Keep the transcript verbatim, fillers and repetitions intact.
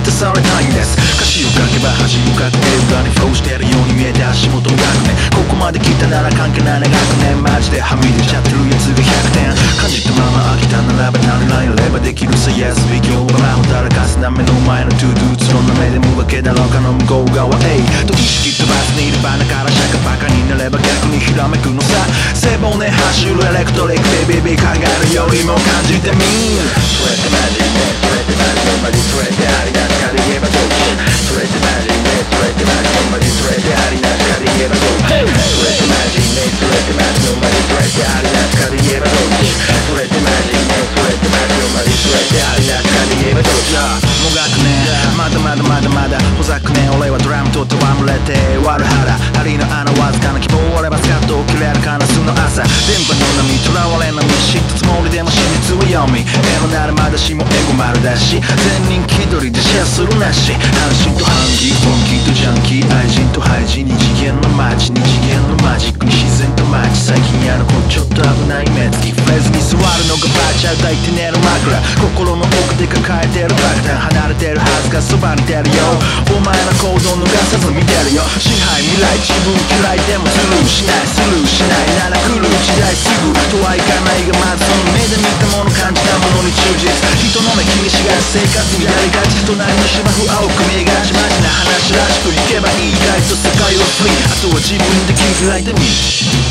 満たされたいんです。歌詞を書けば恥向かって裏にフローしてるように見えて足元の学年、ここまで来たなら関係ないな学年、マジではみ出ちゃってるやつがひゃくてん、感じたまま飽きたならば足りないやればできるさ Yes ビギョーバラをだらかすな目の前のトゥードゥーツロな目でもがけだろうかの向こう側へと意識飛ばすにいるバナからシャカバカになれば逆にひらめくのさ、背骨走るエレクトリックベビービー考えるよりも感じてみんそれってマジね、それってマジほんまにそれってありなしかで言えばどっち、それってマジね、それってマジほんまにそれってありなしかで言えばどっち、それってマジね、それってマジほんまにそれってありなしかで言えばどっち、それってマジね、それってマジほんまにそれってありなしかで言えばどっち、もがくねまだまだまだまだほざくね俺はドラムと戯れて割る腹針の穴わずかな希望あればスカッと切れるかなすの朝電波の波とらわれの道知ったつもりでも真実は読みエロならまだしもエゴ丸だし全人気取りでシェアするなし半身と半気フォンキーとジャンキー愛人と廃人二次元の街二次元のマジックに自然とマッチ最近やることちょっと危ない目つきフレーズに座るのがバーチャル抱いて寝る枕心の奥で抱えてる爆弾離れてるはずがそばに出るよお前の行動逃さず見てるよ支配未来自分嫌いでもスルーしないスルーしないなら来る時代すぐとはいかないがまずその目で見たもの感じたものに忠実人の目気にしがち生活にやりがち隣の芝生青く見えがちマジな話らしくいけばいい意外と世界はフリーあとは自分で切り開いてみ